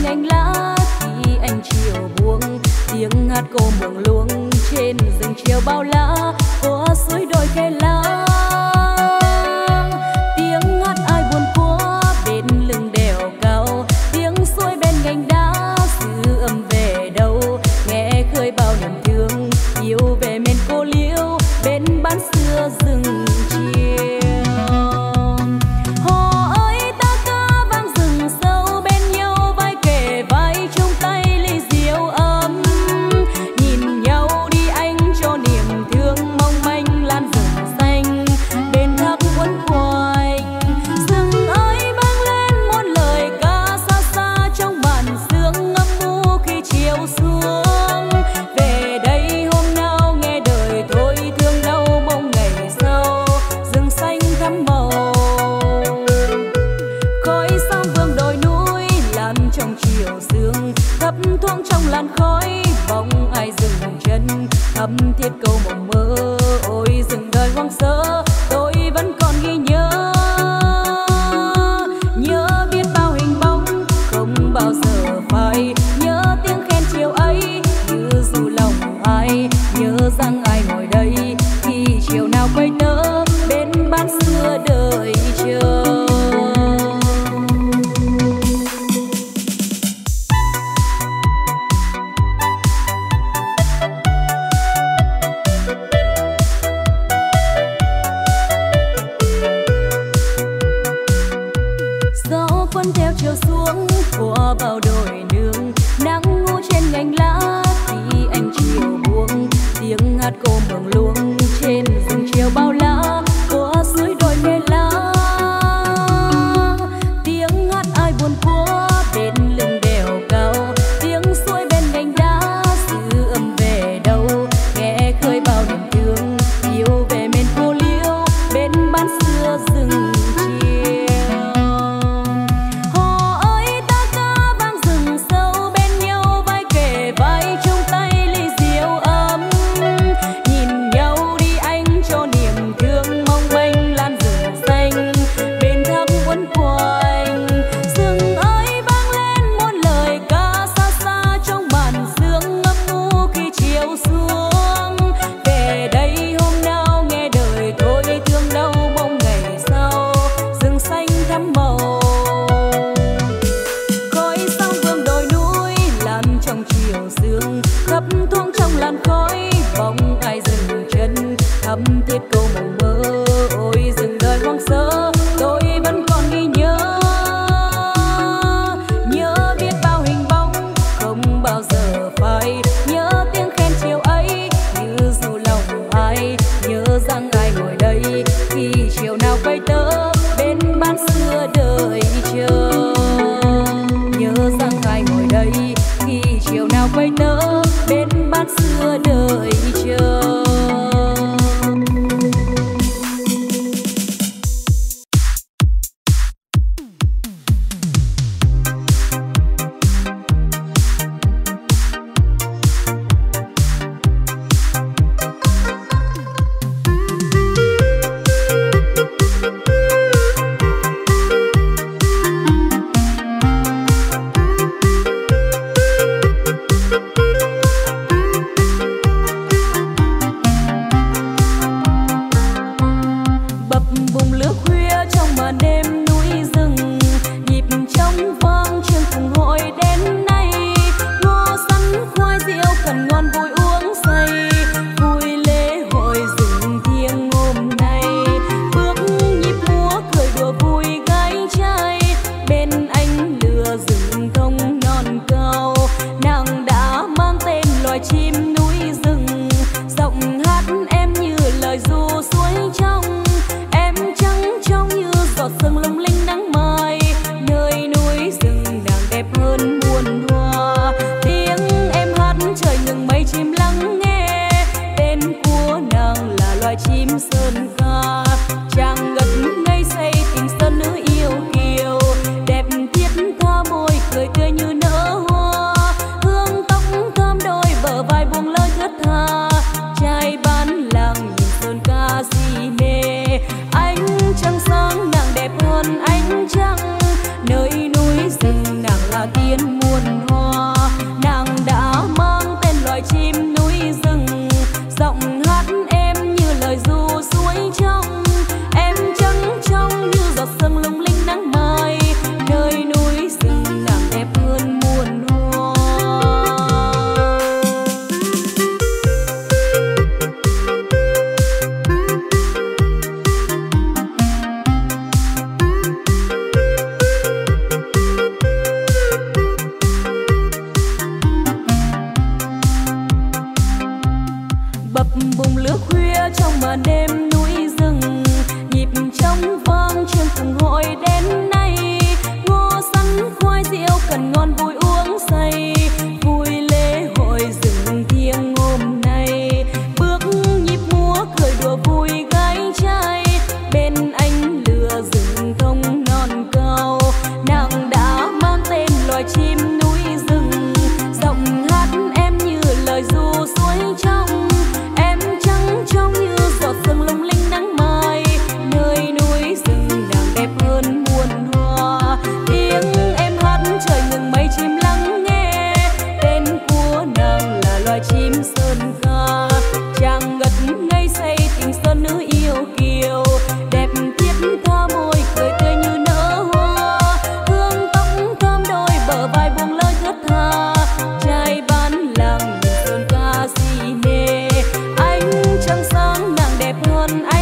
cành lá khi anh chiều buông, tiếng hát cô mường luống trên rừng chiều bao la của suối đồi khe lá. Tiếng hát ai buồn quá bên lưng đèo cao, tiếng suối bên gành đá xứ âm về đâu, nghe khơi bao niềm thương yêu về miền cô liêu bên bán xưa rừng chiều. Hò ơi ta ca vang rừng sâu bên nhau vai kề vai chung tay ly rượu ấm, nhìn nhau đi anh cho niềm thương mong manh lan rừng xanh bên thác quấn quanh. Rừng ơi vang lên muôn lời ca xa xa trong màn sương ngâm u khi chiều xuống. Về đây hôm nào nghe đời thôi thương đau mong ngày sau rừng xanh thắm màu. Khói sam vương đồi núi lan trong chiều sương, thấp thoáng trong làn khói bóng ai dừng chân thắm thiết câu mộng mơ. Ôi rừng đời hoang sơ tôi vẫn còn ghi nhớ, nhớ biết bao hình bóng không bao giờ phai, nhớ tiếng khen chiều ấy như dù lòng ai, nhớ rằng ai ngồi đây khi chiều nào quay tớ bên bát xưa đời chờ. Gió cuốn theo chiều xuống qua bao đồi nương, nắng ngủ trên nhành lá khi anh chiều buông, tiếng hát cô mường luống trên rừng chiều bao la của suối đồi khe lá. Tiếng hát ai buồn quá bên lưng đèo cao, tiếng suối bên gành đá xứ âm về đâu, nghe khơi bao niềm thương yêu về miền cô liêu bên bán xưa rừng chiều. Hò ơi ta ca vang rừng sâu bên nhau vai kề vai chung tay ly rượu ấm, nhìn nhau đi anh cho niềm thương mong manh lan rừng xanh bên thác quấn quanh. Rừng ơi vang lên muôn lời ca xa xa trong màn sương ngâm u khi chiều xuống. Về đây hôm nào nghe đời thôi thương đau mong ngày sau rừng xanh thắm màu. Khói sam vương đồi núi lan trong chiều sương, thấp thoáng trong làn khói bóng ai dừng chân thắm thiết câu mộng mơ. Ôi rừng đời hoang sơ tôi vẫn còn ghi nhớ, nhớ biết bao hình bóng không bao giờ phai, nhớ tiếng khen chiều ấy như dù lòng ai, nhớ rằng ai ngồi đây khi chiều nào quay tớ bên bán xưa đời chờ. Nhớ rằng ai ngồi đây khi chiều nào quay tớ bên bán xưa đời chờ. Bập bùng lửa khuya trong màn đêm núi rừng, nhịp trong vang chương cùng hội đến nay. Ngô sắn khoai rượu cần ngon vui uống say, vui lễ hội rừng thiêng hôm nay. Bước nhịp múa cười đùa vui gái trai, bên anh lửa rừng thông non cao. Nàng đã mang tên loài chim núi rừng, giọng hát em như lời ru suối trong, em trắng trong như giọt sương lung linh nắng mai. Nơi núi rừng nàng đẹp hơn muôn hoa, tiếng em hát trời ngừng mây chim lắng nghe. Tên của nàng là loài chim sơn ca, chàng ngất ngây say tình sơn nữ yêu kiều, đẹp thiết tha môi cười tươi như nở hoa. Hương tóc thơm đôi bờ vai buông lời thướt tha, trai bán làng nhìn sơn ca si mê. Ánh trăng sáng nàng đẹp hơn ánh trăng, nơi núi rừng nàng là tiên muôn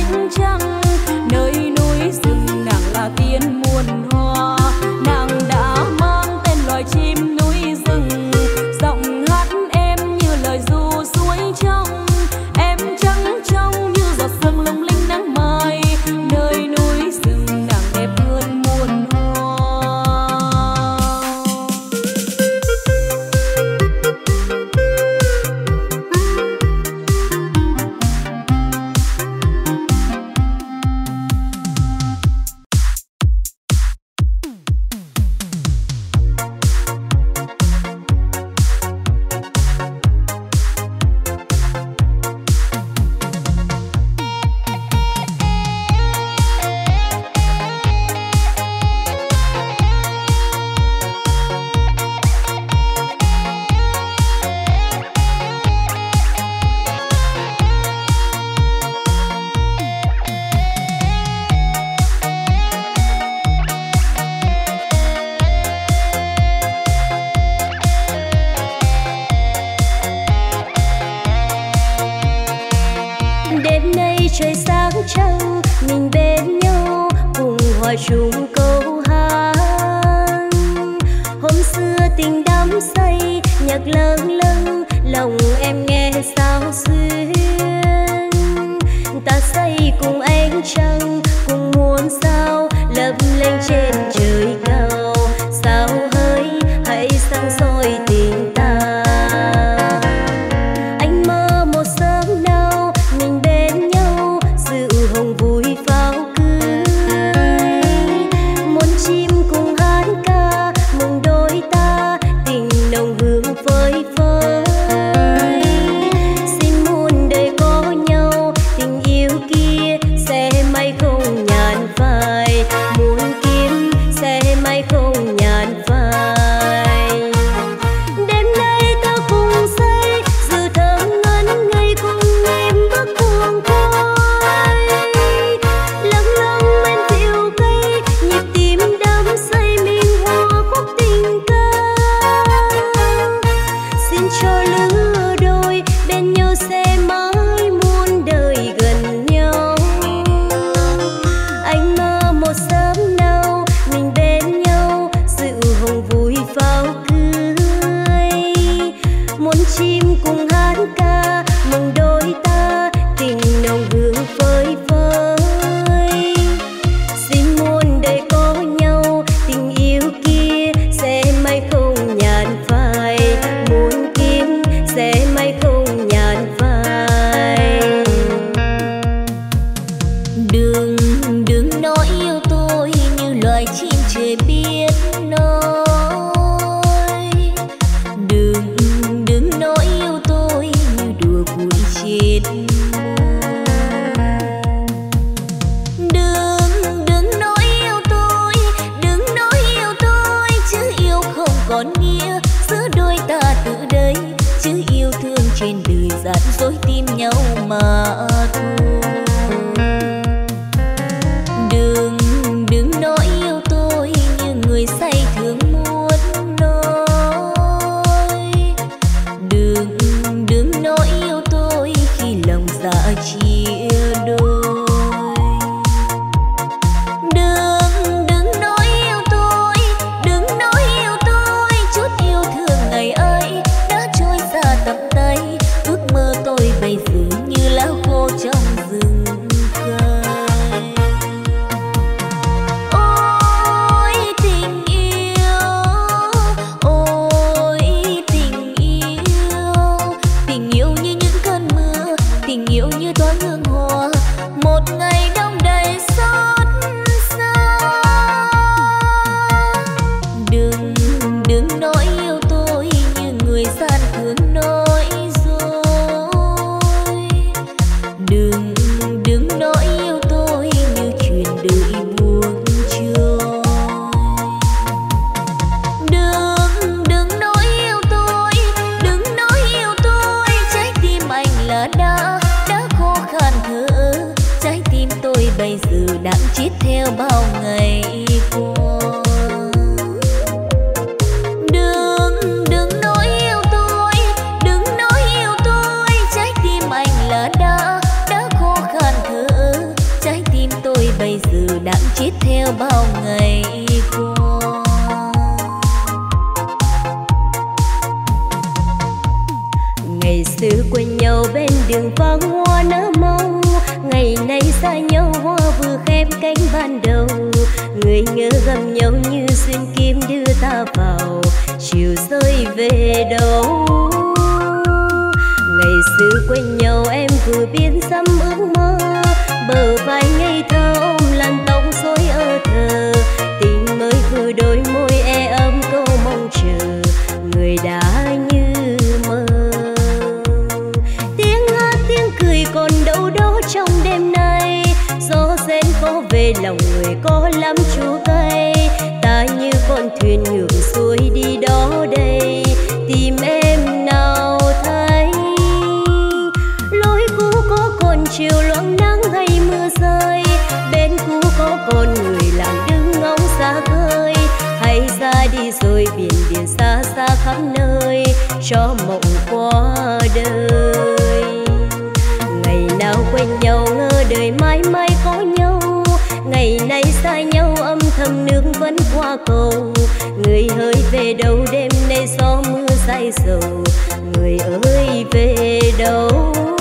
ánh trăng. Nơi núi rừng nàng là tiên muôn hoa, nàng đã mang tên loài chim núi rừng. Giọng hát em như lời ru suối trong, em trắng trong như giọt sương lung linh nắng mai. Nơi núi rừng nàng đẹp hơn muôn hoa. Đêm nay trời sáng trăng, mình bên nhau cùng hòa chung câu hát. Hôm xưa tình đắm say, nhạc lâng lâng, lòng em nghe sao xuyên. Ta say cùng ánh trăng, cùng muôn sao lấp lánh trên trời cao. Sao hỡi hãy sáng soi tình ta. Anh mơ một sớm nào mình bên nhau, sự hồng vui pháo cưới. Muôn chim cùng hát ca mừng đôi ta, tình nồng hương phơi phới. Xin muôn đời có nhau, tình yêu kia sẽ mãi không nhàn phai. Muốn kiếm sẽ mãi không nhàn phai. Đêm nay ta cùng say, dự thơm ngân ngây cùng em bước cuồng khói. Lâng lâng bên rượu cây, nhịp tim đắm say mình hòa khúc tình ca. Xin cho lứa đôi bên nhau sẽ mãi muôn đời gần nhau. Anh mơ một sớm nào mình bên nhau, sự hồng vui pháo cưới. Muôn chim cùng hát ca mừng đôi ta, tình nồng hương phơi phới. Xin muôn đời có nhau, tình yêu kia sẽ mãi không nhàn phai. Muốn kiếm sẽ mãi không nhàn phai. Đừng đừng nói yêu tôi như loài chim trời biết nói. Đừng đừng nói yêu tôi như đùa vui trên môi. Đừng đừng nói yêu tôi, đừng nói yêu tôi, chứ yêu không còn nghĩa giữa đôi ta từ đây. Chứ yêu thương trên đời gian dối tim nhau mà thôi. Đừng đừng nói yêu tôi như người say thường muốn nói. Đừng đừng nói yêu tôi khi lòng dạ chia đôi. Đừng đừng nói yêu tôi, đừng nói yêu tôi, chút yêu thương ngày ấy đã trôi xa tầm tay. Ước mơ tôi bây giờ như lá khô trong rừng cây. Ôi tình yêu, ôi tình yêu. Tình yêu như những cơn mưa, tình yêu như thoáng hương hoa, một ngày đông đầy xót xa. Đừng đừng nói yêu tôi như người gian thường nói dối. Đừng đừng nói yêu tôi như chuyện đời buông trôi. Đừng đừng nói yêu tôi, đừng nói yêu tôi, trái tim anh là đã khô khan thở. Trái tim tôi bây giờ đang chết theo bao ngày qua. Đừng đừng nói yêu tôi, đừng nói yêu tôi, trái tim anh là đã khô khan thở. bây giờ đang chết theo bao ngày qua. Ngày xưa quen nhau bên đường vắng hoa nở mong, ngày nay xa nhau hoa vừa khép cánh ban đầu. Người ngỡ gầm nhau như xuyên kim đưa ta vào, chiều rơi về đâu. Ngày xưa quen nhau em vừa biên dăm ước mơ, bờ vai ngây thơ ôm làn tóc rối ơ thơ. Tình mới vừa đôi môi e ấm câu mong chờ, người đã như mơ. Tiếng hát tiếng cười còn đâu đó trong đêm nay, gió rén có về lòng người có lắm chua cay. Ta như con thuyền ngược xuôi đi đó đây, tìm em nào thấy. Lối cũ có còn chiều loáng nắng hay mưa rơi, bên cũ có còn người lặng đứng ngóng xa khơi. Hay ra đi rồi biển biển xa xa khắp nơi, cho mộng qua đời. Ngày nào quen nhau ngỡ đời mãi mãi có nhau, ngày nay xa nhau âm thầm nước vẫn qua cầu. Người hỡi về đâu đêm nay gió mưa say sầu, người ơi về đâu.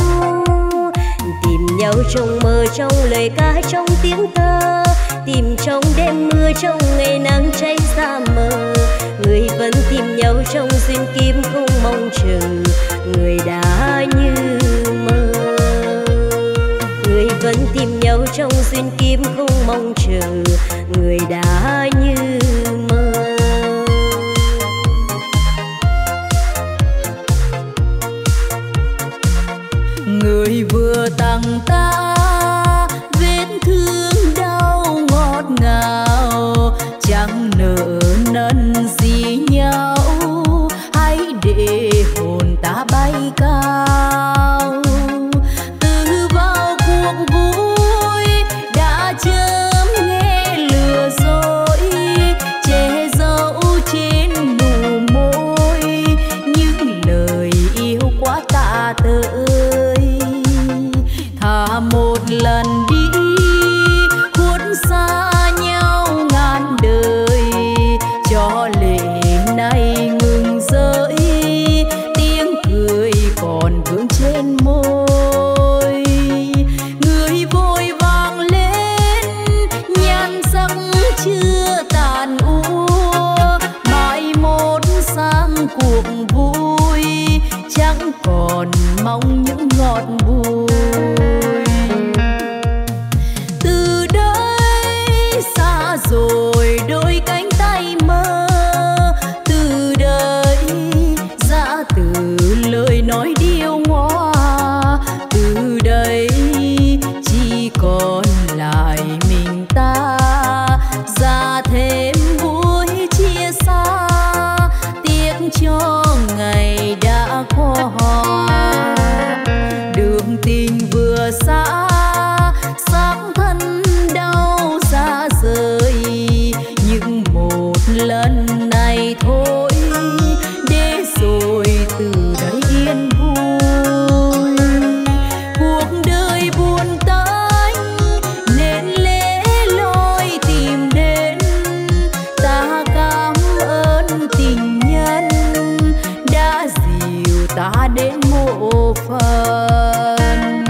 Tìm nhau trong mơ trong lời ca trong tiếng thơ, tìm trong đêm mưa trong ngày nắng cháy xa mờ. Người vẫn tìm nhau trong duyên kim không mong chờ, người đã như mơ. Người vẫn tìm nhau trong duyên kim không mong chờ, người đã như mơ. Người vừa tặng ta vết thương đau ngọt ngào, chẳng nợ nần gì nhau, hãy để hồn ta bay cao. Từ vào cuộc vui đã chớm nghe lừa dối, che giấu trên nụ môi những lời yêu quá tạ tơi. Thà một lần đi khuất xa nhau ngàn đời, cho lệ này ngừng rơi, tiếng cười còn vương trên môi. Người vội vàng lên nhan sắc chưa tàn úa, mãi một sang cuộc vui chẳng còn mong những ngọt bùi. Từ đây xa rồi đôi cánh tay mơ, từ đây ra từ lời nói điêu ngoa. Từ đây chỉ còn lại mình ta, ra thêm vui chia xa, tiếc cho ngày đã qua. Đường tình vừa xa, xác thân đau xa rời, nhưng một lần này thôi, để rồi từ đây yên vui. Cuộc đời buồn tanh nên lẽ loi tìm đến, ta cảm ơn tình nhân đã dìu ta đến mộ phần.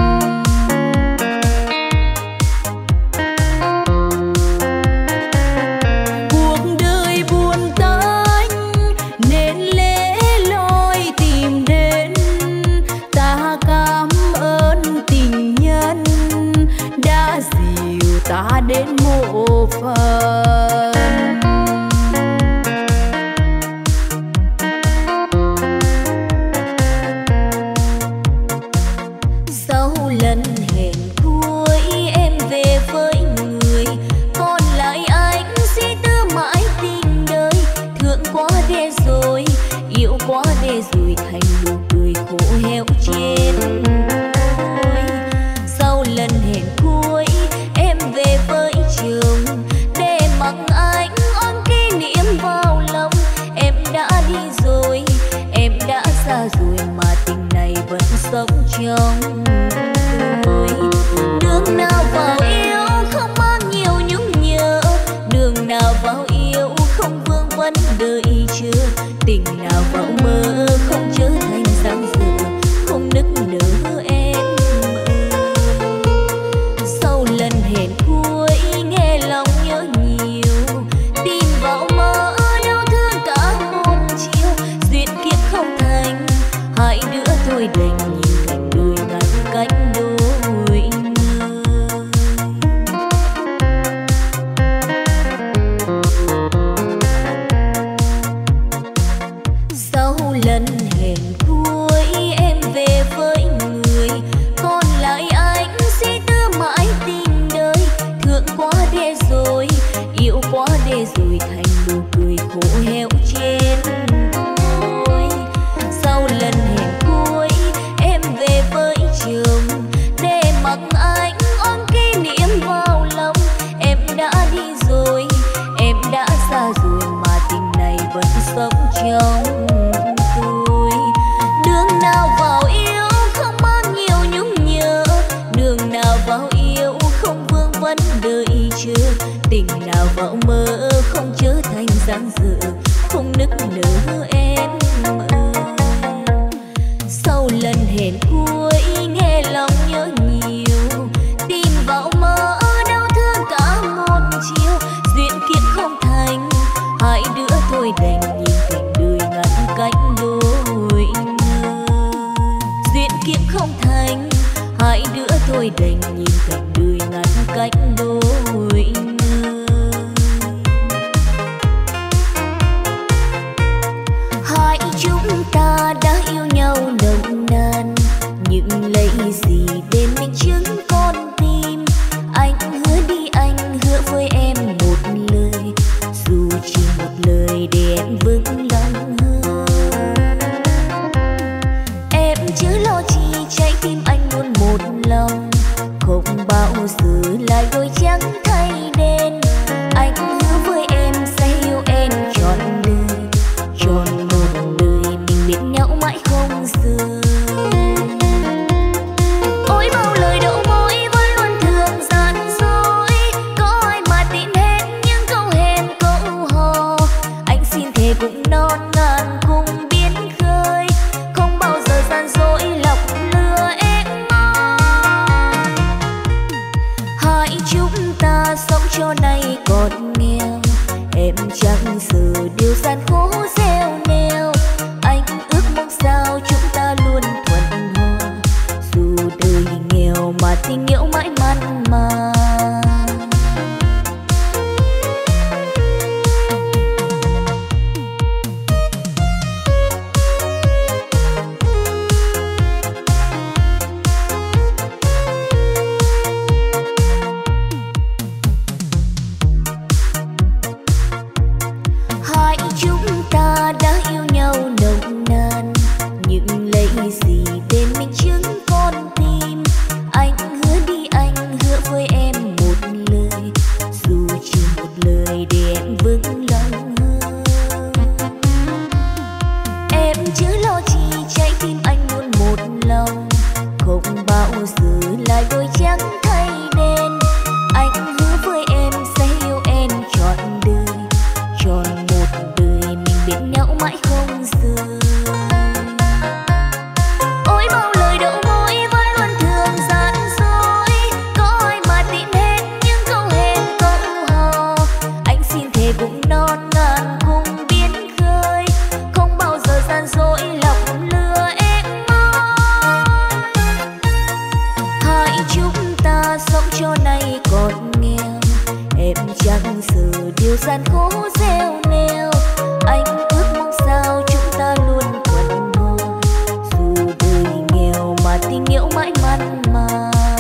Cuộc đời buồn tanh nên lẽ loi tìm đến, ta cảm ơn tình nhân đã dìu ta đến mộ phần. Sau lần hẹn cuối em về với người, còn lại anh suy tư mãi tình đời. Thương quá để rồi, yêu quá để rồi, thành nụ cười khổ heo trên môi. Sau lần hẹn cuối em về với chồng, để mặc vẫn đợi chờ, tình nào vào mơ không trở thành dáng dở, không nức nở em ơi. Sau lần hẹn cuối nghe lòng nhớ nhiều, tin vào mơ đau thương cả một chiều. Duyên kiếp không thành, hai đứa thôi đành nhìn cảnh đời ngăn cách đôi ngơ. Duyên kiếp không thành, hai đứa thôi đành nhìn cảnh đời ngăn cách đôi ngơ. Hai chúng ta đã yêu nhau nồng nàn, nhưng lấy gì để minh chứng con tim. Anh hứa đi, anh hứa với em một lời, dù chỉ một lời để em vững lòng hơn. Em chớ lo chi trái tim anh luôn một lòng, không bao giờ lại đôi trắng thay đen. Anh hứa với em sẽ yêu em trọn đời, trọn một đời mình bên nhau mãi không rời. Ôi bao lời đậu môi vẫn luôn thường gian dối, có ai mà tin hết những câu hẹn câu hò. Anh xin thề cùng non ngàn cùng biến khơi, không bao giờ gian dối lọc lừa em mong. Hai chúng ta sống cho nay còn nghèo, em chẳng sợ điều gian khổ gieo neo. Anh ước mong sao chúng ta luôn thuận hòa, dù đời nghèo mà tình yêu mãi mặn mà. Hai chúng ta đã yêu nhau nồng nàn, nhưng lấy gì để minh chứng con tim. Anh hứa đi, anh hứa với em một lời, dù chỉ một lời để em vững lòng hơn. Em chớ lo chi trái tim anh luôn một lòng, không bao giờ lại đôi trắng thay đen. Anh hứa với em sẽ yêu em trọn đời, trọn một đời mình bên nhau mãi không rời. Ôi bao lời đậu môi vẫn luôn thường gian dối, có ai mà tin hết những câu hẹn câu hò. Anh xin thề cùng non ngàn cùng biến khơi, không bao giờ gian dối lọc lừa em mong. Hai chúng ta sống cho nay còn nghèo, em chẳng sợ điều gian khổ gieo neo. Anh ước mong sao chúng ta luôn thuận hòa, dù đời nghèo mà tình yêu mãi mặn mà.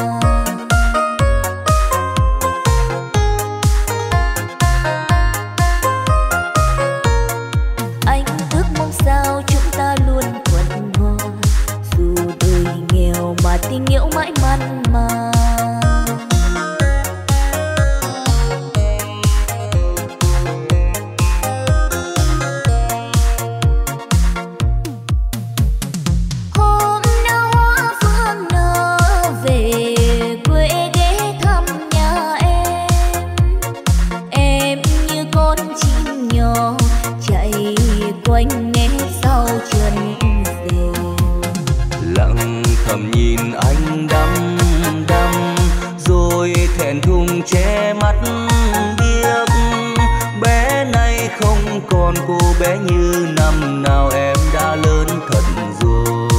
Anh ước mong sao chúng ta luôn thuận hòa, dù đời nghèo mà tình yêu mãi mặn mà. Hôm nào hoa phương nở về quê ghé thăm nhà em như con chim nhỏ chạy quanh nghe sau chân rền. Lặng thầm nhìn anh đăm đăm, rồi thẹn thùng che mắt biếc. Bé nay không còn cô bé như năm nào, em đã lớn thật rồi.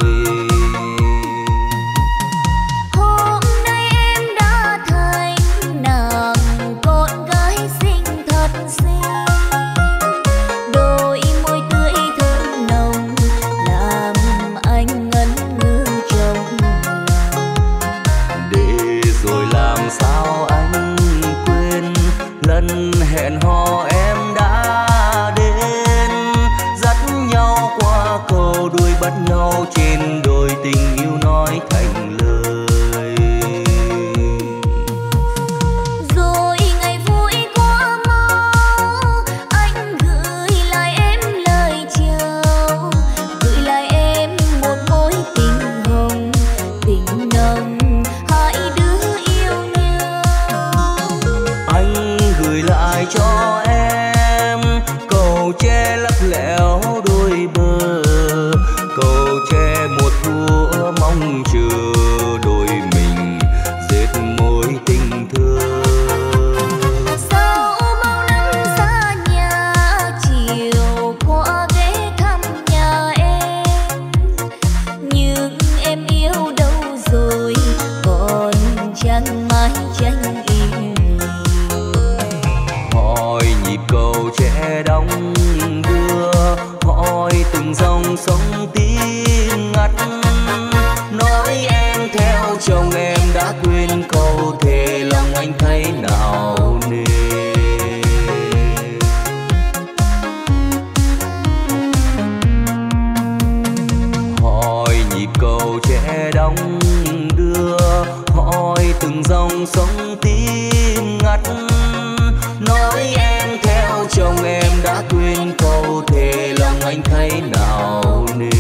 Hôm nay em đã thành nàng con gái xinh thật xinh, đôi môi tươi thơm nồng làm anh ngẩn ngơ trong lòng. Để rồi làm sao anh quên lần hẹn hò em đã đến, dắt nhau qua cầu đuôi bắt nhau trên đồi, tình yêu nói thành lời. Rồi ngày vui quá mau, anh gửi lại em lời chào, gửi lại em một mối tình hồng, tình nồng hai đứa yêu nhau. anh thấy nào nề. Hỏi nhịp cầu trẻ đong đưa, hỏi từng dòng sông tim ngắt, nói em theo chồng em đã quên câu thề, lòng anh thấy nào nề.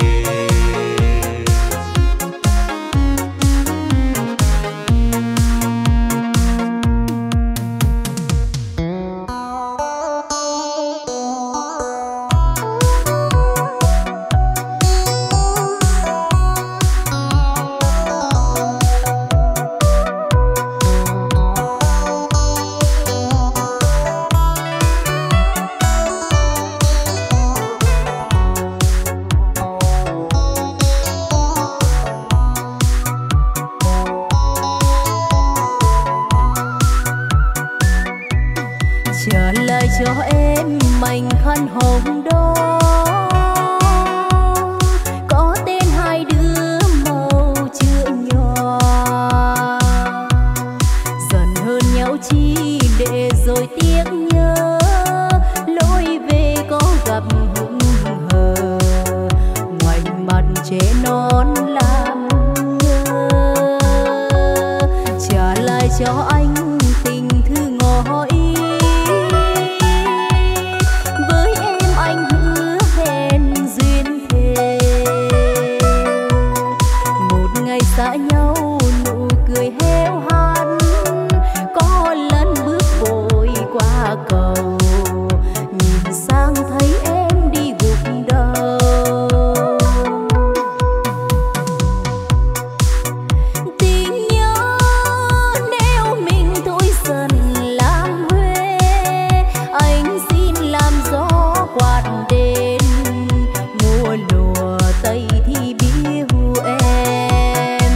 Trả lời cho em mảnh khăn hồng đó, có tên hai đứa màu chữ nhỏ. Dần hơn nhau chi để rồi tiếc nhớ, lối về có gặp hững hờ, ngoảnh mặt trẻ non làm ngơ. Trả lời cho anh tình thư ngỏ ý, xa nhau nụ cười héo hắt, có lần bước vội qua cầu, nhìn sang thấy em đi gục đầu. Tình nhớ nếu mình thôi dần làm huê, anh xin làm gió quạt đến, mùa lùa tây thì biêu em.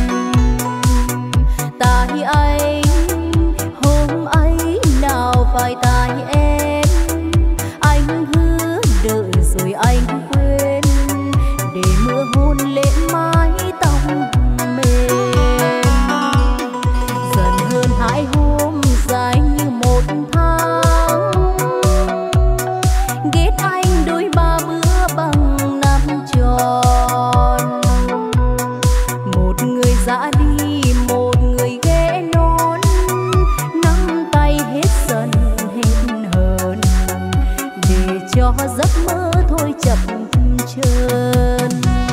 Tại anh hôm ấy nào phải tại em, anh hứa đợi rồi anh quên, để mưa hôn lên mái tóc mềm. Dần hơn 2 hôm dài như 1 tháng, ghét anh đôi 3 bữa bằng 5 tròn. Một người dã đi, một người ghé non, nắm tay hết dần hết hờn, để cho giấc mơ thôi chập chờn.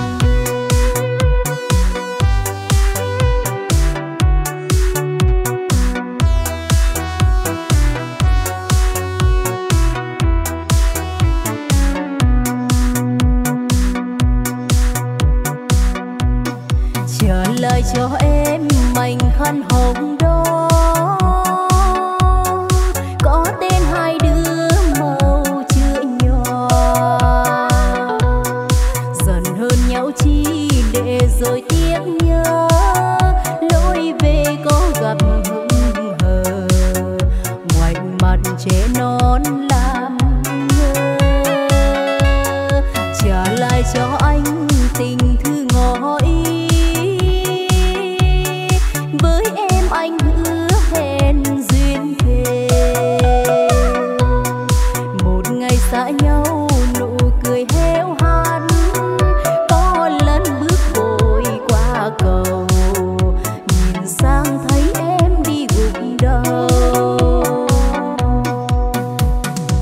Trả lời cho em mảnh khăn hồng đó, có tên hai đứa màu chữ nhỏ. Dần hơn nhau chi để rồi tiếc nhớ, lối về có gặp hững hờ, ngoảnh mặt trẻ non làm ngơ. Trả lời cho anh tình thư ngỏ ý, với em anh hứa hẹn duyên thề. Một ngày xa nhau nụ cười héo hắt, có lần bước vội qua cầu, nhìn sang thấy em đi gục đầu.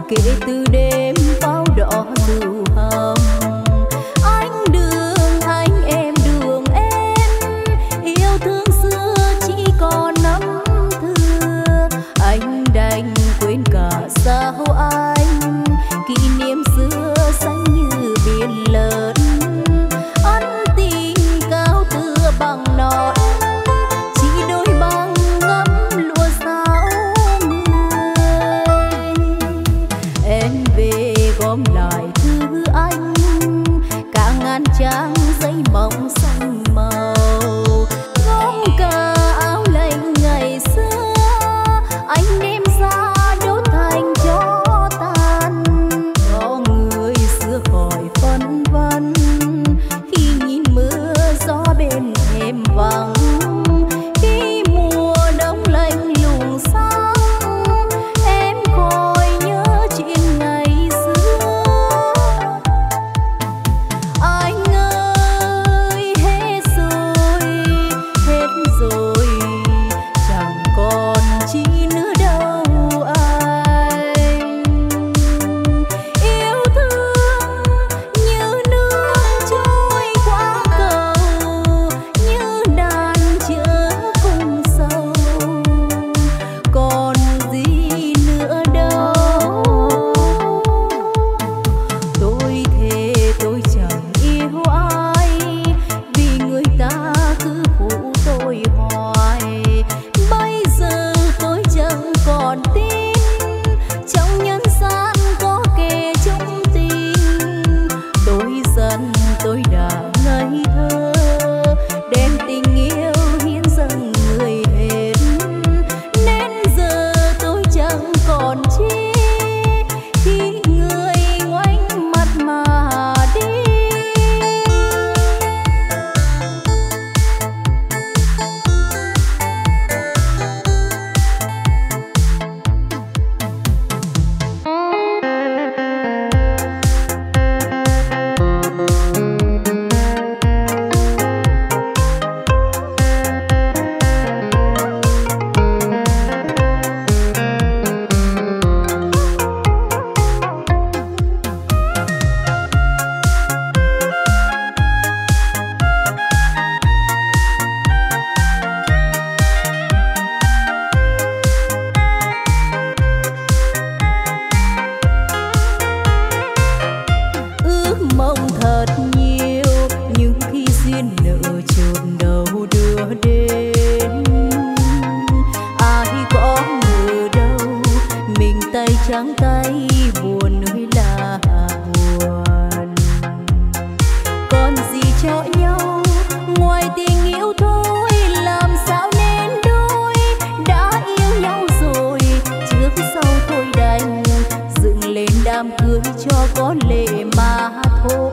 kể từ đêm pháo đỏ dù hồng. Anh đường anh em đường em, yêu thương xưa chỉ còn năm thưa. Anh đành quên cả sao anh, kỷ niệm xưa xanh như biển lớn. Ân tình cao tựa bằng nón, chỉ đôi băng ngắm lụa sao người. Em về gom lại thư anh, cả ngàn trang giấy mỏng xanh màu. Gom cả áo lạnh ngày xưa, anh đem ra đốt thành cho tàn. Có người xưa khỏi phân vân, khi nhìn mưa gió bên thềm vắng. Khi mùa đông lạnh lùng sáng, em khỏi nhớ chuyện ngày xưa. Anh ơi hết rồi, chẳng còn chi nữa đâu anh. Yêu thương như nước trôi qua cầu, như đàn chữa cùng sâu, còn gì nữa đâu. Tôi thề tôi chẳng yêu ai, vì người ta cứ phụ tôi hoài. Bây giờ tôi chẳng còn tin, trong nhân gian có kẻ chung tình. Tôi giận tôi đã ngây thơ, đem tình yêu hiến dâng người hết. Nên giờ tôi chẳng còn chi, khi người ngoảnh mặt mà đi. Ước mong thật nhiều, nhưng khi duyên nợ chợt đâu đưa đến. Ai có ngờ đâu, mình tay trắng tay buồn ơi là buồn. Còn gì cho nhau ngoài tình yêu thôi, làm sao nên đôi. Đã yêu nhau rồi, trước sau thôi đành dựng lên đám cưới cho có lệ mà thôi.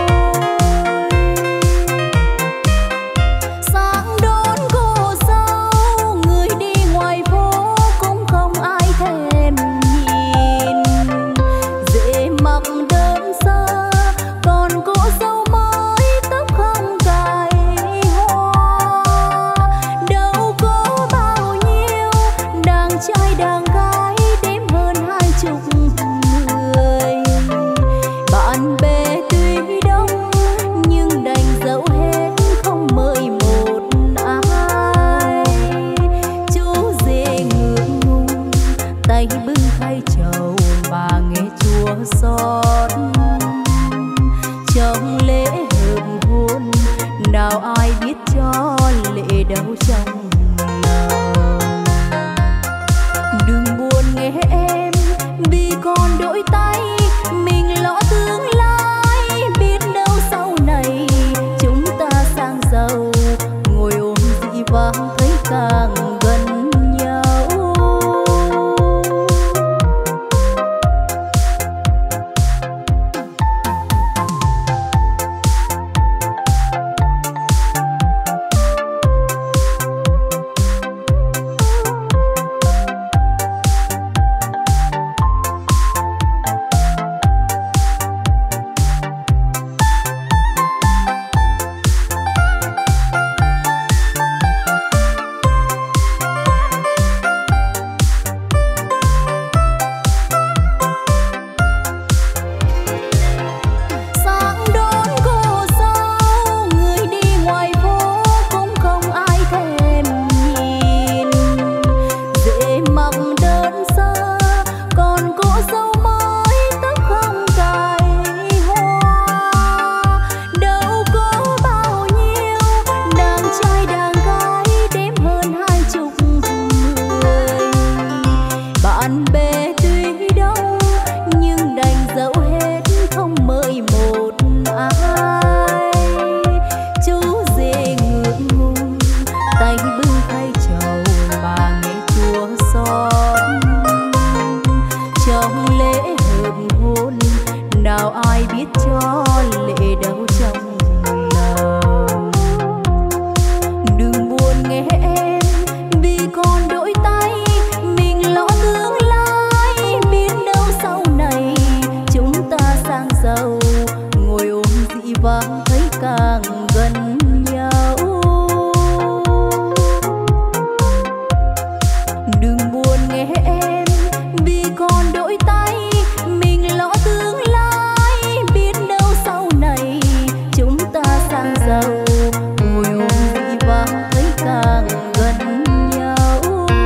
Sáng đón cô dâu, người đi ngoài phố cũng không ai thèm nhìn. Dễ mặc đơn sơ, còn cô dâu mới tóc không cài hoa. Đâu có bao nhiêu đàn trai đàn gái đếm hơn 20 người. Bạn bè tuy đông nhưng đành dẫu hết không mời một ai. Chú rể ngượng ngùng tay bưng khay trầu mà nghe chua xót. Trong lễ hợp hôn nào ai biết cho lệ đâu trong lòng. Đừng buồn nghe em, vì còn đôi tay mình lo tương lai. Biết đâu sau này chúng ta sang giàu, ngồi ôm dĩ vãng thấy càng gần nhau. bạn bè tuy đông nhưng đành dẫu hết không mời một ai. Chú rể ngượng ngùng tay bưng khay trầu mà nghe chua xót. Trong lễ hợp hôn nào ai biết cho lệ đâu trong lòng. Đừng buồn nghe em vì còn đôi tay mình lo tương lai, biết đâu sau này chúng ta sang giàu ngồi ôm dĩ vãng thấy càng gần nhau. Đừng buồn nghe em vì còn đôi tay mình lo tương lai, biết đâu sau này chúng ta sang giàu ngồi ôm dĩ vãng thấy càng gần nhau.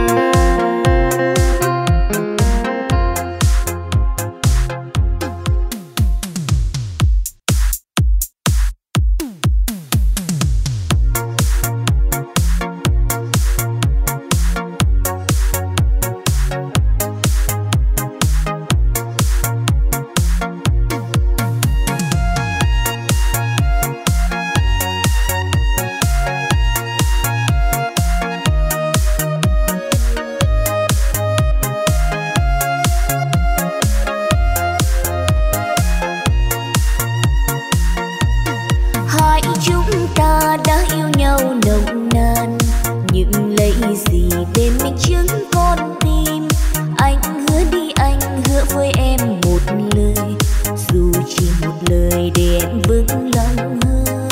Hai chúng ta đã yêu nhau nồng nàn, nhưng lấy gì để minh chứng con tim. Anh hứa đi, anh hứa với em một lời, dù chỉ một lời để em vững lòng hơn.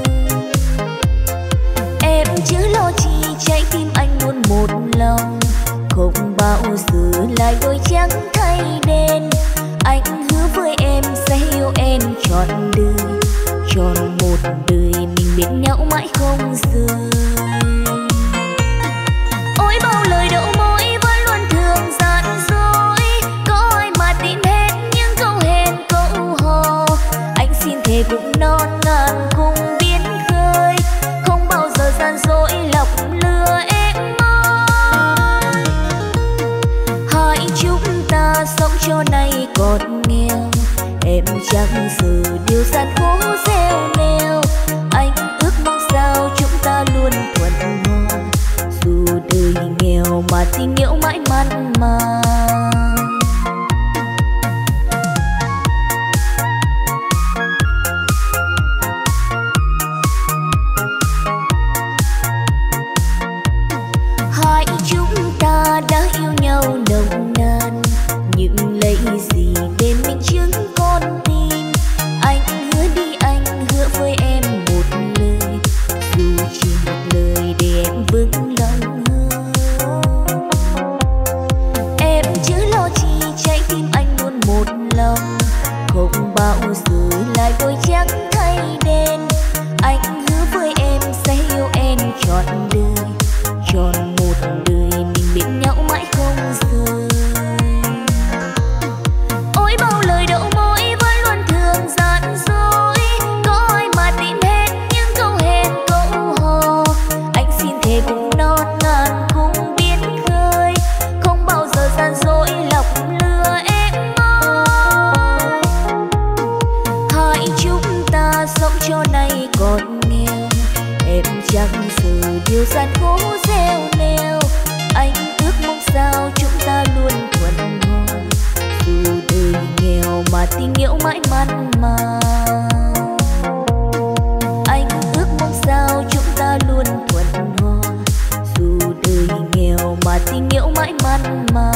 Em chớ lo chi trái tim anh luôn một lòng, không bao giờ lại đôi trắng thay đen. Anh hứa với em sẽ yêu em trọn đời, tròn một đời mình bên nhau mãi không rời. Ôi bao lời đậu môi vẫn luôn thường gian dối, có ai mà tin hết những câu hẹn câu hò. Anh xin thề cũng non ngàn cùng biến khơi, không bao giờ gian dối lọc lừa em ơi. Hai chúng ta sống cho nay còn nghèo, em chẳng giữ điều gian khổ gieo neo. Anh ước mong sao chúng ta luôn thuận hòa, dù đời nghèo mà tình yêu mãi mặn mà. Hai chúng ta đã yêu nhau nồng nàn, nhưng lấy gì để minh chứng con tim. Anh hứa đi, anh hứa với em một lời, dù chỉ một lời để em vững lòng hơn. Em chớ lo chi trái tim anh luôn một lòng, không bao giờ lại đôi trắng thay đen. Anh hứa với em sẽ yêu em trọn đời, tròn một đời mình bên nhau mãi không rời. Ôi bao lời đậu môi vẫn luôn thường gian dối, có ai mà tin hết những câu hẹn câu hò. Anh xin thề cùng non ngàn cùng biến khơi, không bao giờ gian dối lọc lừa em ơi. Hai chúng ta sống cho nay còn nghèo, em chẳng giữ điều gian khổ gieo neo. Anh ước mong sao chúng ta luôn thuận hòa, dù đời nghèo mà tình yêu mãi mặn mà. Anh ước mong sao chúng ta luôn thuận hòa, dù đời nghèo mà tình yêu mãi mặn mà.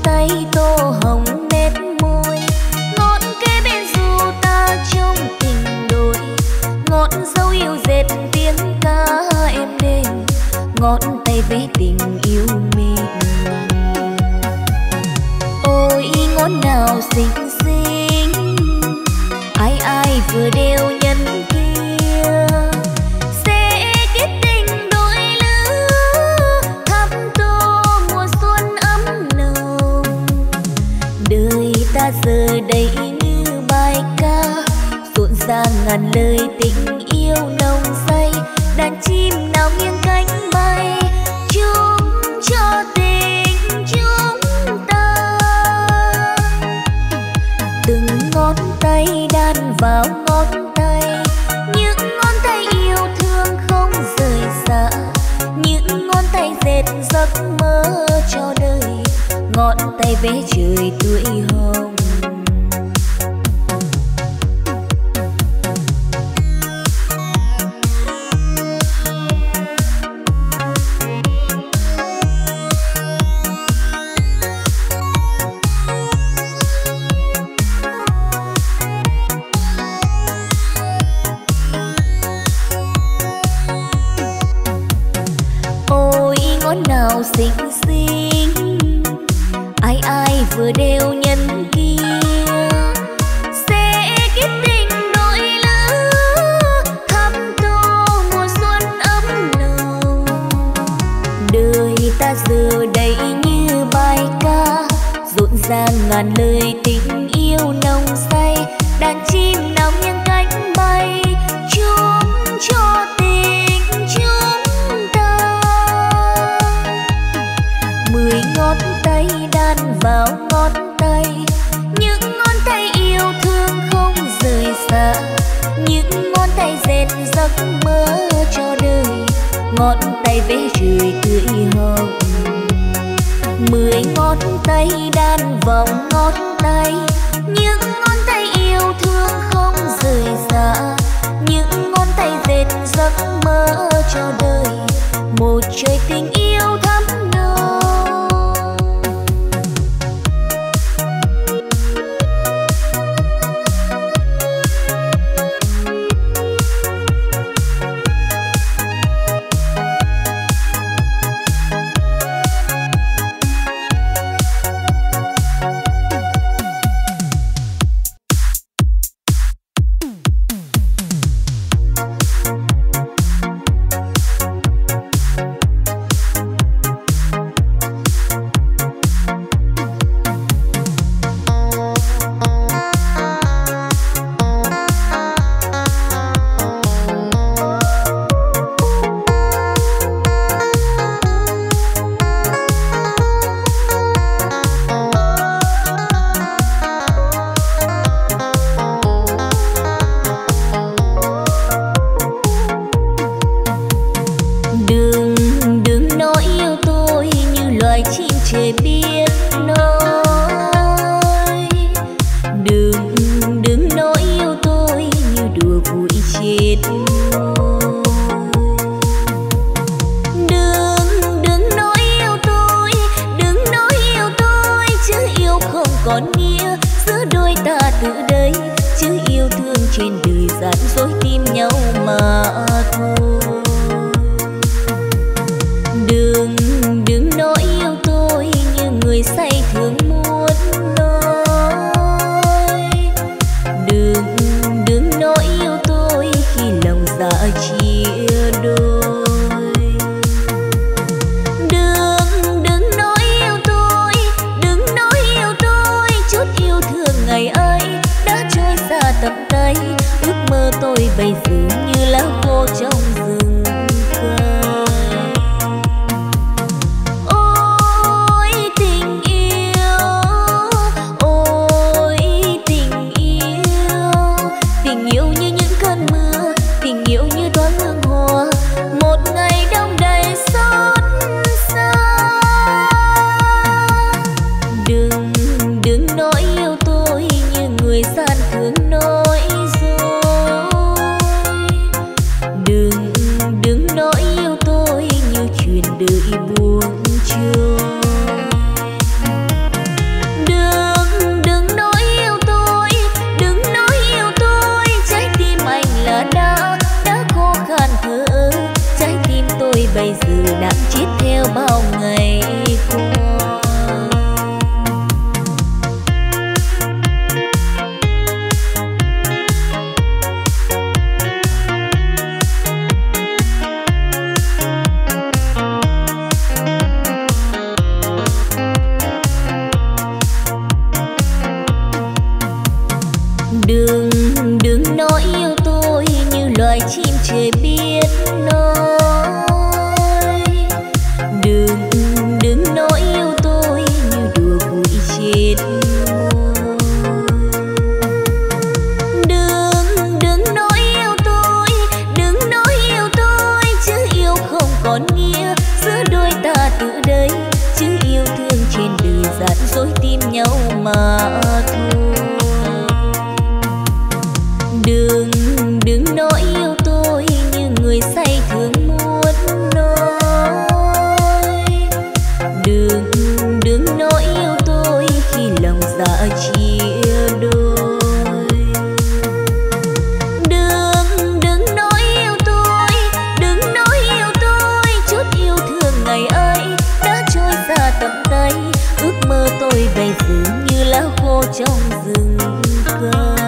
tay tô hồng nét môi, ngọn cây bên dù ta trong tình đôi, ngọn dấu yêu dệt tiếng ca êm đềm, ngọn tay vẽ tình yêu mình. Ôi ngón nào xinh xinh, ai ai vừa đeo nhân kia, sẽ kết tình đôi lứa, thắp tô mùa xuân ấm nồng. Đời ta giờ đây như bài ca, rộn ràng ngàn lời tình yêu nồng say, đàn chim nào nghiêng cánh bay, chúc cho tình chúng ta. Từng ngón tay đan vào ngón tay, những ngón tay yêu thương không rời xa, những ngón tay dệt giấc mơ cho đời, ngón tay vẽ trời tươi hồng. Ngón nào xinh xinh, ai ai vừa đeo nhân kia, sẽ kết tình đôi lứa, thắp tô mùa xuân ấm nồng. Đời ta giờ đây như bài ca, rộn ràng ngàn lời tình yêu nồng say, đàn chim nào nghiêng cánh bay, chúc cho tình chúng ta. 10 ngón tay đan vào ngón tay, những ngón tay yêu thương không rời xa, những ngón tay dệt giấc mơ cho đời, ngón tay vẽ trời tươi hồng. 10 ngón tay đan vòng ngón tay, những ngón tay yêu thương không rời xa, những ngón tay dệt giấc mơ cho đời, một trời tình yêu thắm nồng. Đừng đừng nói yêu tôi như loài chim trời biết nói. Đừng đừng nói yêu tôi như đùa vui trên môi. Đừng nói yêu tôi, đừng nói yêu tôi, chứ yêu không còn nghĩa giữa đôi ta từ đây, chứ yêu thương trên đời gian dối tim nhau mà thôi. Đừng nói yêu tôi như người say thường muốn nói. Đừng nói yêu tôi khi lòng dạ chia đôi. Đừng nói yêu tôi, đừng nói yêu tôi, chút yêu thương ngày ấy đã trôi xa tầm tay. Ước mơ tôi bây giờ như lá khô trong rừng cây.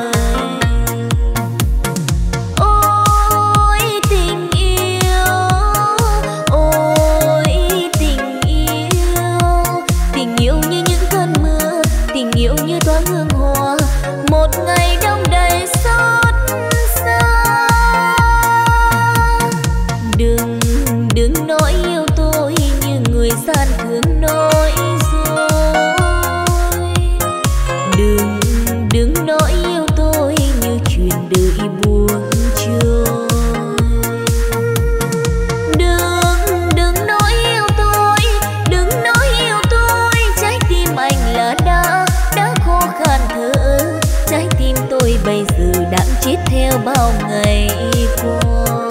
Chết theo bao ngày qua.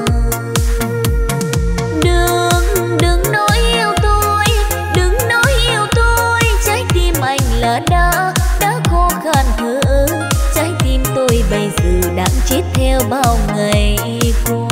Đừng nói yêu tôi, đừng nói yêu tôi, trái tim anh là đã khô khan thở. Trái tim tôi bây giờ đang chết theo bao ngày qua.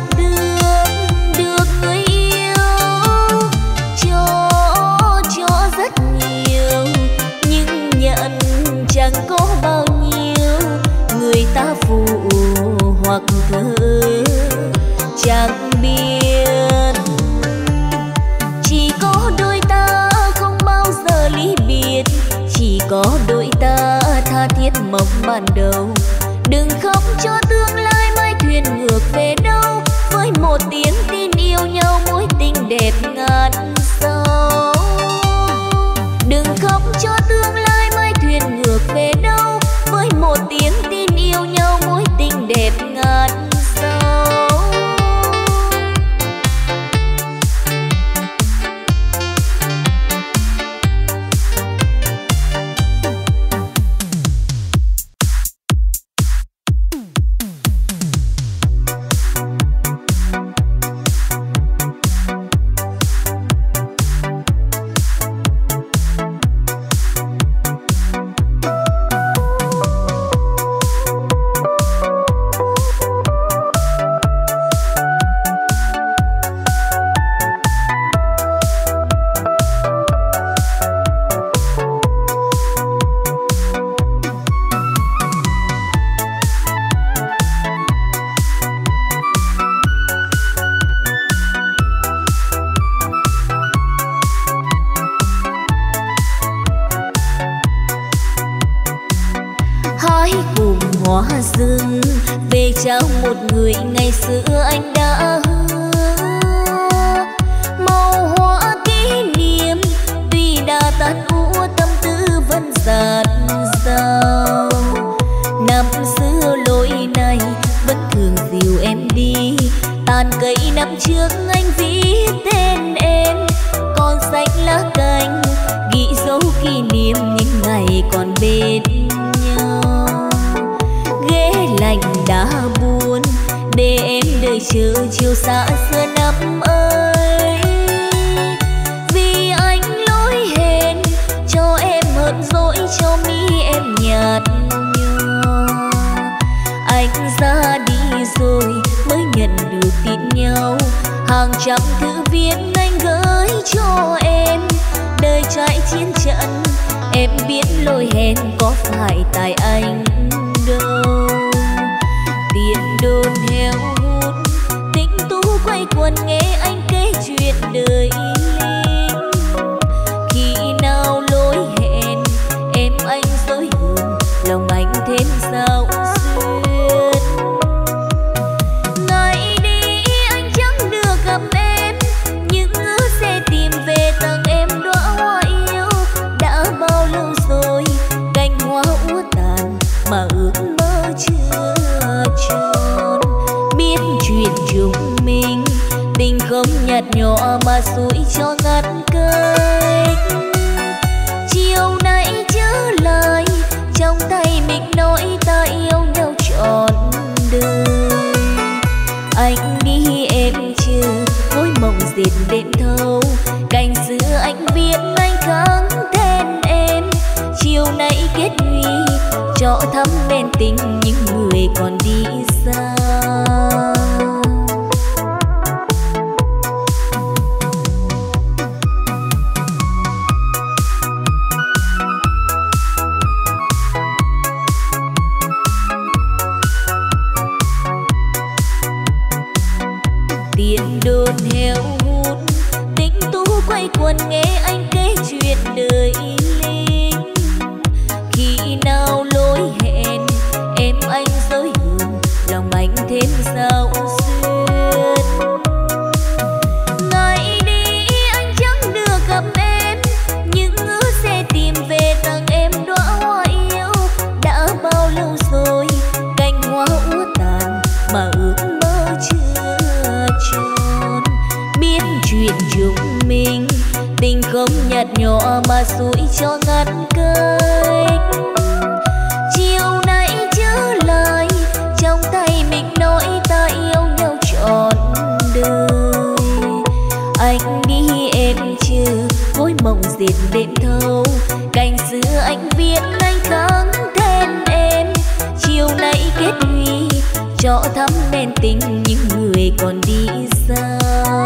được người yêu cho rất nhiều, nhưng nhận chẳng có bao nhiêu. Người ta phụ hoặc thơ chẳng biết, chỉ có đôi ta không bao giờ ly biệt, chỉ có đôi ta tha thiết mộng ban đầu. Đừng khóc cho tương lai mai thuyền ngược về đâu, với một tiếng tin yêu nhau mối tình đẹp ngàn sâu. Đừng khóc cho tương lai mai thuyền ngược về đâu, với một tiếng tin yêu nhau mối tình đẹp ngàn sâu. Rừng về trao một người ngày xưa anh đã hứa, màu hoa kỷ niệm tuy đã tan úa tâm tư vẫn dạt dào. Năm xưa lối này vẫn thường dìu em đi, tàn cây năm trước anh viết tên em, còn xanh lá cành ghi dấu kỷ niệm những ngày còn bên nhau. Ghế lạnh đã buồn để em đợi chờ chiều xa xưa năm ơi, vì anh lỗi hẹn cho em hờn dỗi cho mi em nhạt nhòa. Anh ra đi rồi mới nhận được tin nhau, hàng trăm thư viết anh gửi cho em. Đời trải chiến trận em biết lỗi hẹn có phải tại anh đâu. Tiền đồn heo hút tính tú quay quần nghe anh kể chuyện đời linh. Khi nào lỗi hẹn em anh dối hờn, lòng anh thêm sao xuyên. Ngày đi anh chẳng được gặp em, nhưng hứa sẽ tìm về tặng em đóa hoa yêu. Đã bao lâu rồi cành hoa úa tàn mà ước mơ chưa tròn. Biết chuyện chúng mình tình không nhạt nhòa mà xuôi cho ngắt cách. Chiều nay trở lại trong tay mình nói ta yêu nhau trọn đời. Anh đi em chưa ngôi mộng dệt đêm thâu, cành xưa anh viết anh khắc tên em. Chiều nay kết huy cho thắm bên tình những người còn đi xa. Tiền đồn heo hút tính tú quay quần nghe anh kể chuyện đời linh. Khi nào lỗi hẹn em anh dối hờn, lòng anh thêm sao xuyên. Ngày đi anh chẳng được gặp em, nhưng hứa sẽ tìm về tặng em đóa hoa yêu. Đã bao lâu rồi cành hoa úa tàn mà ước mơ chưa tròn. Biết chuyện chúng mình tình không nhạt nhòa mà xuôi cho ngắt cách. Chiều nay trở lại trong tay mình nói ta yêu nhau trọn đời. Anh đi em chưa ngôi mộng dệt đêm thâu, cành xưa anh viết anh khắc tên em. Chiều nay kết huy cho thắm bên tình những người còn đi xa.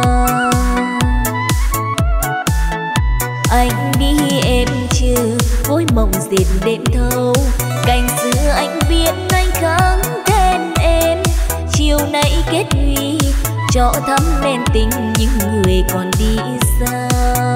Anh đi em chưa gối mộng dệt đêm thâu, cành xưa anh viết anh kháng tên em. Chiều nay kết huy cho thắm men tình những người còn đi xa.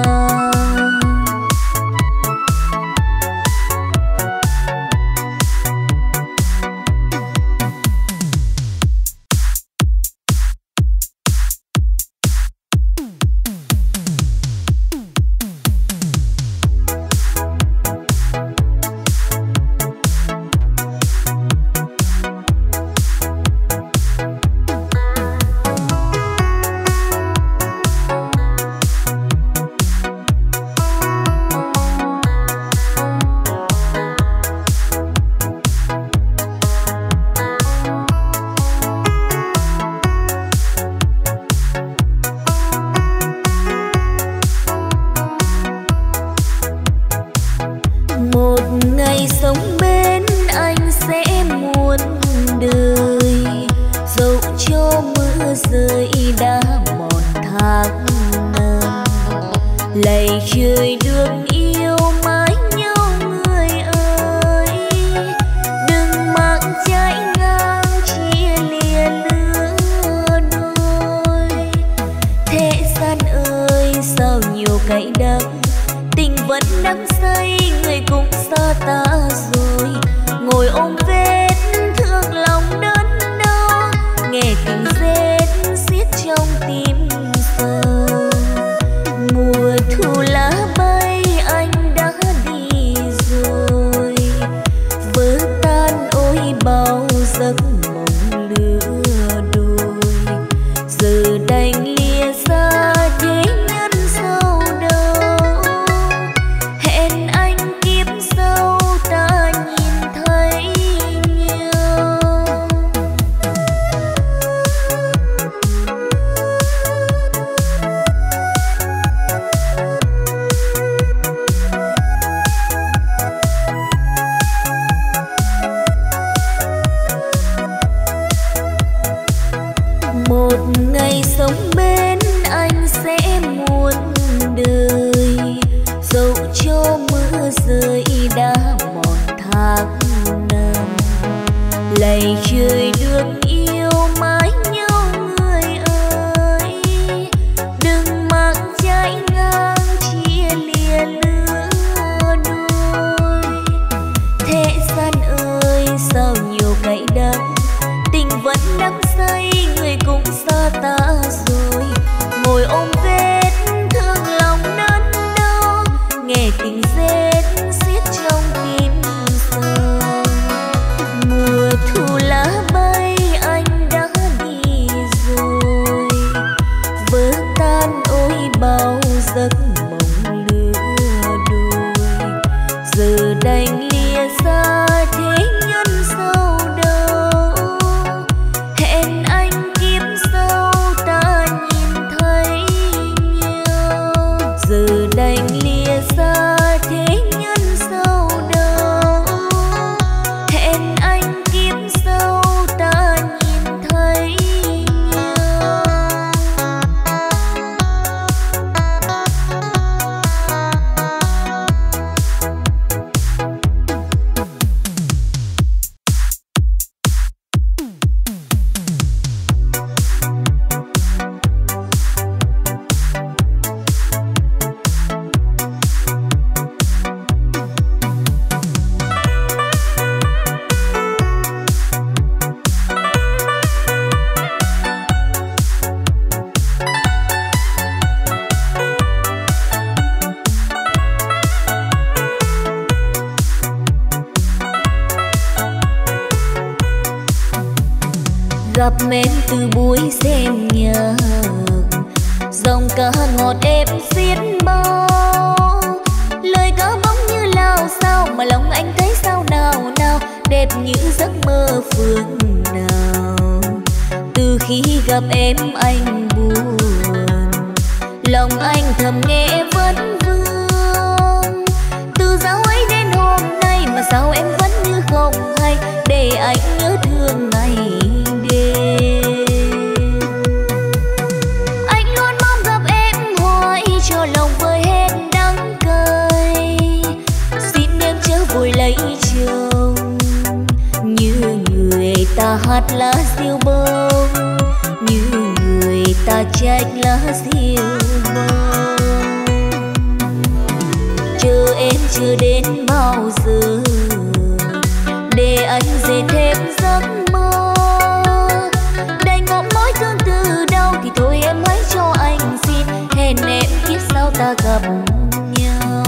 gặp em từ buổi xem nhạc, dòng ca ngọt êm xiết bao, lời ca bóng như lao sao mà lòng anh thấy sao nào nào, đẹp như giấc mơ phương nào. Từ khi gặp em anh buồn, lòng anh thầm nghe vấn vương. Từ dạo ấy đến hôm nay mà sao em vẫn như không hay, để anh nhớ thương ngày đêm. hạt lá diêu bông, như người ta trách lá diêu bông. Chờ em chờ đến bao giờ để anh dệt thêm giấc mơ. Đầy ngọn mối tương tư đau thì thôi em hãy cho anh xin hẹn em kiếp sau ta gặp nhau.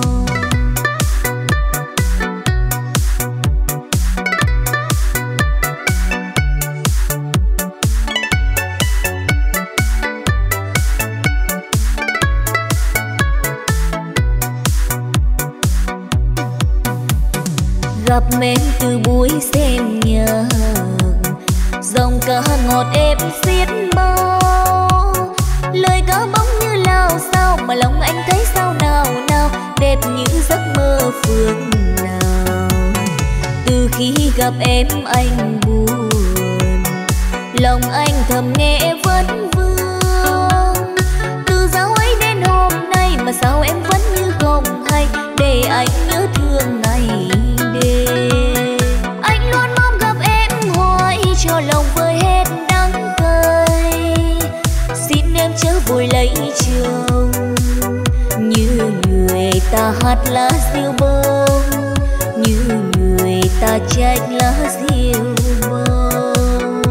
Gặp em từ buổi xem nhạc, dòng ca ngọt êm xiết bao. Lời ca bóng như lao sao mà lòng anh thấy sao nào nào, đẹp như giấc mơ phương nào. Từ khi gặp em anh buồn, lòng anh thầm nghe vấn vương. Từ dạo ấy đến hôm nay mà sao em vẫn như không hay, để anh nhớ thương ngày đêm. Anh luôn mong gặp em hoài cho lòng vơi hết đắng cay. Xin em chớ vội lấy chồng, như người ta hát lá diêu bông, như người ta trách lá diêu bông.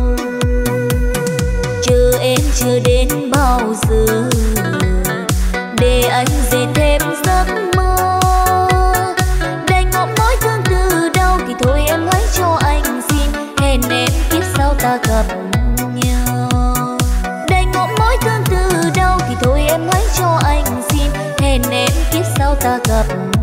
Chờ em chờ đến bao giờ để anh dệt thêm giấc mơ. Đầy ngọn mối tương tư đau thì thôi em hãy cho anh xin hẹn em kiếp sau ta gặp nhau. Đầy ngọn mối tương tư đau thì thôi em hãy cho anh xin hẹn em kiếp sau ta gặp nhau.